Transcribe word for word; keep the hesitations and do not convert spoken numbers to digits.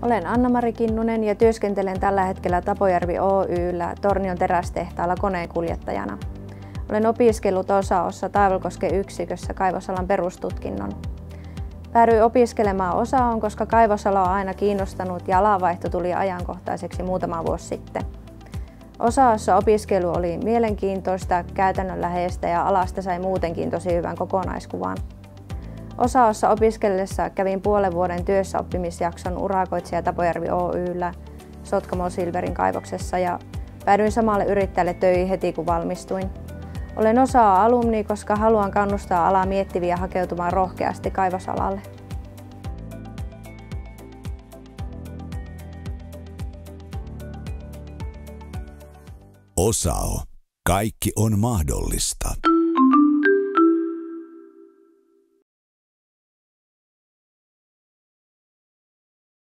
Olen Anna-Mari Kinnunen ja työskentelen tällä hetkellä Tapojärvi Oy:llä Tornion terästehtaalla koneenkuljettajana. Olen opiskellut osaossa Taivalkosken yksikössä kaivosalan perustutkinnon. Päädyin opiskelemaan osaoon, koska kaivosala on aina kiinnostanut ja alanvaihto tuli ajankohtaiseksi muutama vuosi sitten. Osaossa opiskelu oli mielenkiintoista, käytännönläheistä ja alasta sai muutenkin tosi hyvän kokonaiskuvan. Osaossa opiskellessa kävin puolen vuoden työssäoppimisjakson urakoitsija Tapojärvi Oy:llä Sotkamo Silverin kaivoksessa ja päädyin samalle yrittäjälle töihin heti kun valmistuin. Olen Osao alumni, koska haluan kannustaa alaa miettiviä hakeutumaan rohkeasti kaivosalalle. Osao. Kaikki on mahdollista.